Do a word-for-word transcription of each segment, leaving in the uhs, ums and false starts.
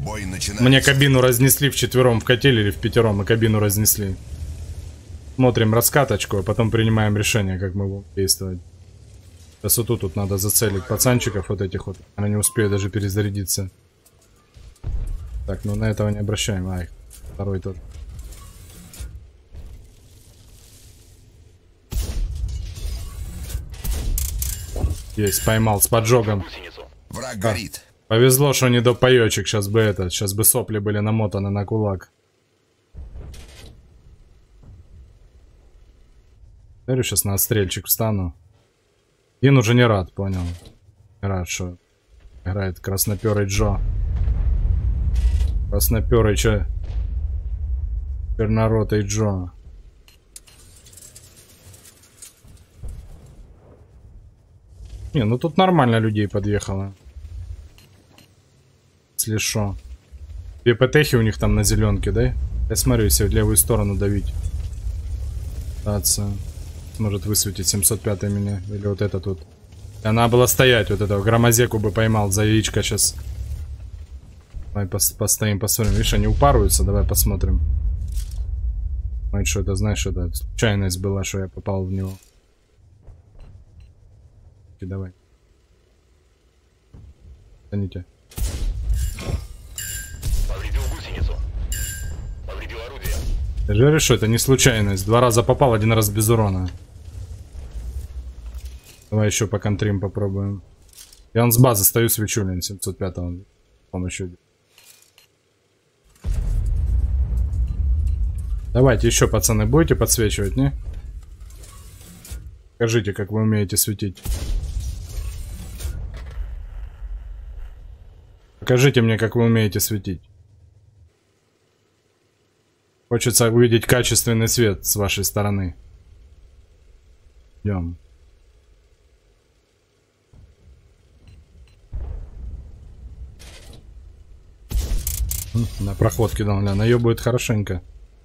Бой начинается. Мне кабину разнесли вчетвером в котеле или в пятером, и кабину разнесли. Смотрим раскаточку, а потом принимаем решение, как мы будем действовать. Сейчас вот тут, тут надо зацелить пацанчиков вот этих вот. Она не успеет даже перезарядиться. Так, ну на этого не обращаем. Ай, второй тоже. Есть, поймал с поджогом. Враг горит. А, повезло, что не до паёчек. Сейчас бы это, сейчас бы сопли были намотаны на кулак. Говорю, сейчас на отстрельчик встану. Ин уже не рад, понял. Не рад, что играет красноперый Джо. Красноперый, че? Черноротый Джо. Не, ну тут нормально людей подъехало. Если шо. Две ПТХи у них там на зеленке, да? Я смотрю, если в левую сторону давить. Даться. Может высветить семьсот пятый меня. Или вот это тут. А надо было стоять. Вот этого громозеку бы поймал за яичко сейчас. Давай пос постоим, посмотрим. Видишь, они упарываются. Давай посмотрим. Ой, что это, знаешь, это случайность была, что я попал в него. И давай. Тоните. Повредил гусеницу. Повредил орудие. Я же говорю, что это не случайность. Два раза попал, один раз без урона. Давай еще по контрим попробуем. Я он с базы стою, свечу, блин, семьсот пятого с помощью. Давайте еще, пацаны, будете подсвечивать, не? Покажите, как вы умеете светить. Покажите мне, как вы умеете светить. Хочется увидеть качественный свет с вашей стороны. Идем. На проход кидал, ля, наебывает хорошенько.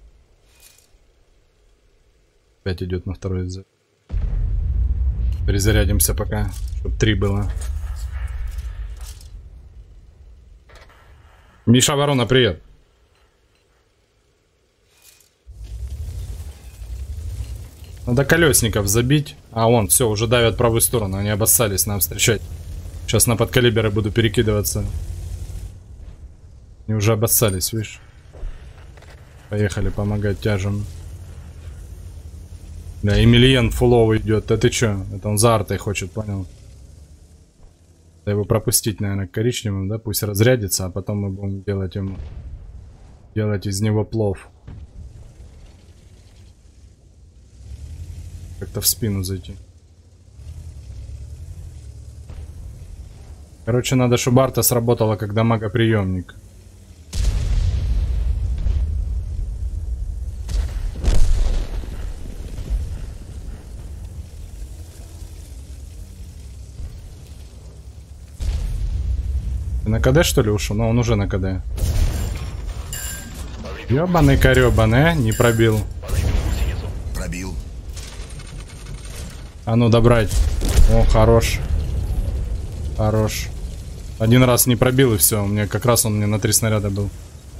Опять идет на второй язык. Перезарядимся пока, чтобы три было. Миша Ворона, привет. Надо колесников забить. А вон, все, уже давят правую сторону. Они обоссались нам встречать. Сейчас на подкалиберы буду перекидываться. Они уже обоссались, видишь. Поехали помогать тяжем. Да, Эмильен фуловый идет. А ты че? Это он за артой хочет, понял? Надо его пропустить, наверное, к коричневым, да? Пусть разрядится, а потом мы будем делать ему... Делать из него плов. Как-то в спину зайти. Короче, надо, чтобы арта сработала, как дамагоприемник. На КД, что ли, ушел? Ну, он уже на КД. Ёбаный корёбаный, не пробил. Пробил. А ну, добрать. О, хорош. Хорош. Один раз не пробил, и все. У меня как раз он мне на три снаряда был.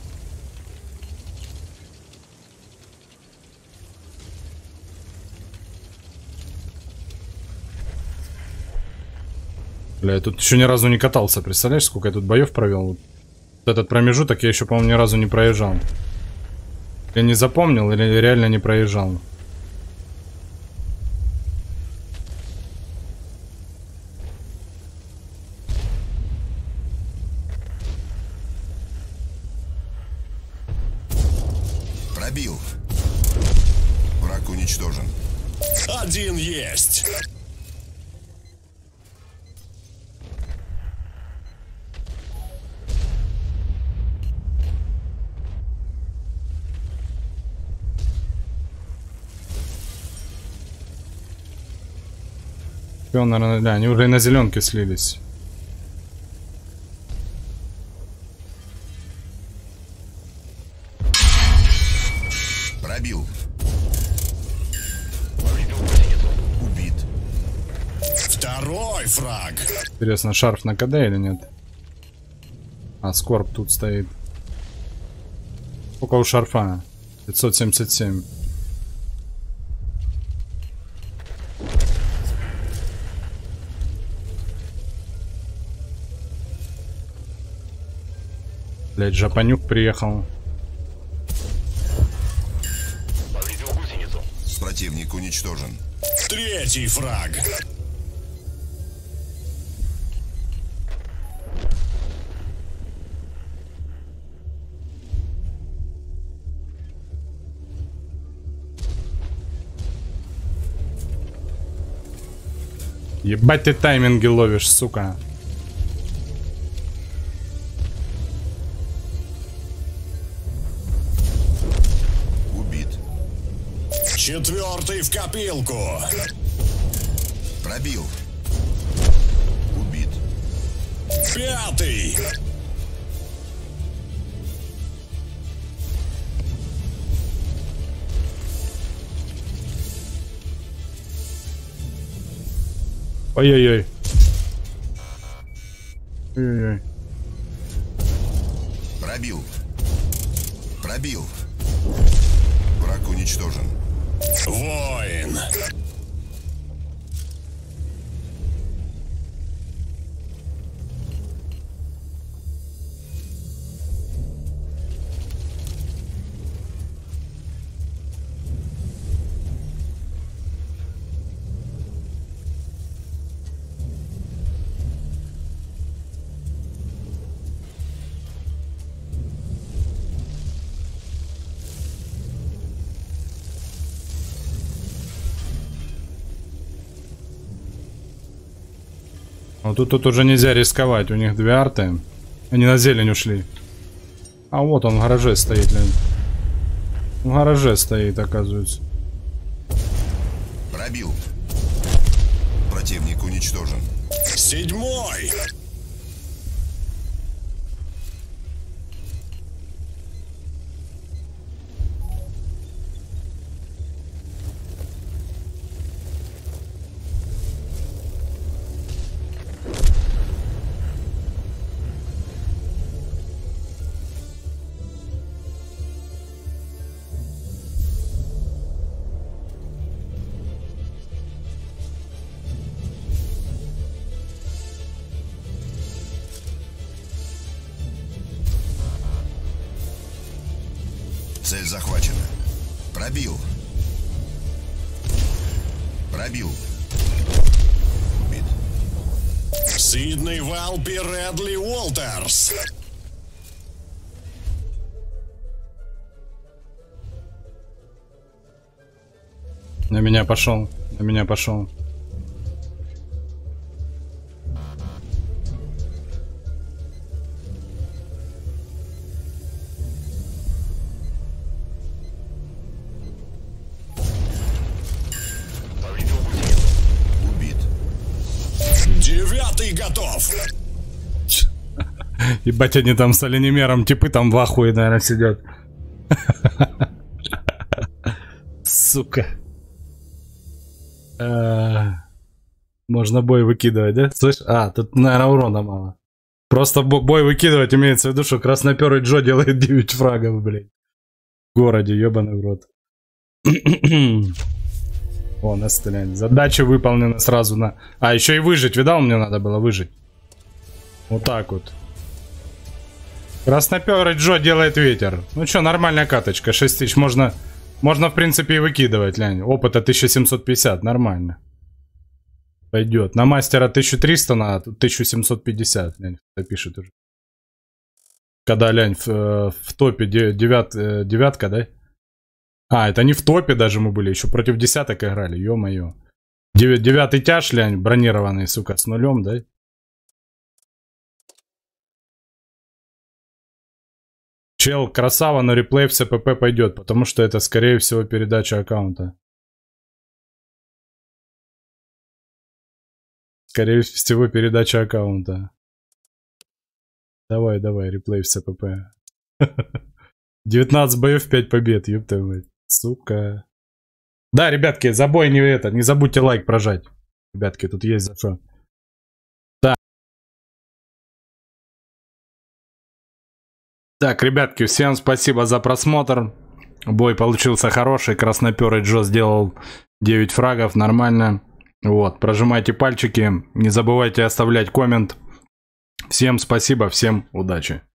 Бля, я тут еще ни разу не катался. Представляешь, сколько я тут боев провел? Вот этот промежуток я еще, по-моему, ни разу не проезжал. Я не запомнил или реально не проезжал? Пробил. Враг уничтожен. Один есть. Он, наверное, да, они уже и на зеленке слились. Пробил. Убит. Второй фраг. Интересно, шарф на КД или нет? А, Скорб тут стоит. Сколько у шарфа? пятьсот семьдесят семь. Блять, Жапанюк приехал. Повредил гусеницу. Противник уничтожен. Третий фраг. Ебать ты тайминги ловишь, сука. Убит. Четвертый в копилку. Пробил. Убит. Пятый. Ой-ой-ой. Ой-ой-ой. Пробил. Пробил. Враг уничтожен. Воин. Ну тут, тут уже нельзя рисковать, у них две арты. Они на зелень ушли. А вот он в гараже стоит, блин. В гараже стоит, оказывается. Пробил. Противник уничтожен. Седьмой. Цель захвачена. Пробил. Пробил. Убит. Сидней Валпи Редли Уолтерс. На меня пошел. На меня пошел. Повредил гусеницу. Убит. Девятый готов. Ебать, они там с оленемером, типы там в ахуе, наверное, сидят. Сука. Э, Можно бой выкидывать, да? Слышь? А, тут, наверное, урона мало. Просто бо- бой выкидывать имеется в виду, что красноперый Джо делает девять фрагов, блядь. В городе, ебаный в рот. О, настрелять. Задача выполнена сразу на... А, еще и выжить, видал? Мне надо было выжить. Вот так вот. Красноперый Джо делает ветер. Ну что, нормальная каточка, шесть тысяч. Можно, можно в принципе и выкидывать, лянь. Опыта тысяча семьсот пятьдесят, нормально. Пойдет. На мастера тысяча триста, на тысяча семьсот пятьдесят, лянь, кто пишет уже. Когда, лянь, в, в топе девят, девятка, да? А, это не в топе даже мы были, еще против десяток играли, ё-моё. Девятый тяж, лянь, бронированный, сука, с нулем, да? Чел, красава, но реплей в СПП пойдет, потому что это, скорее всего, передача аккаунта. Скорее всего, передача аккаунта. Давай, давай, реплей в СПП. девятнадцать боев, пять побед, ёпта мать. Сука. Да, ребятки, за бой не это, не забудьте лайк прожать. Ребятки, тут есть за что. Так, ребятки, всем спасибо за просмотр. Бой получился хороший. Красноперый Джо сделал девять фрагов. Нормально. Вот, прожимайте пальчики. Не забывайте оставлять коммент. Всем спасибо, всем удачи.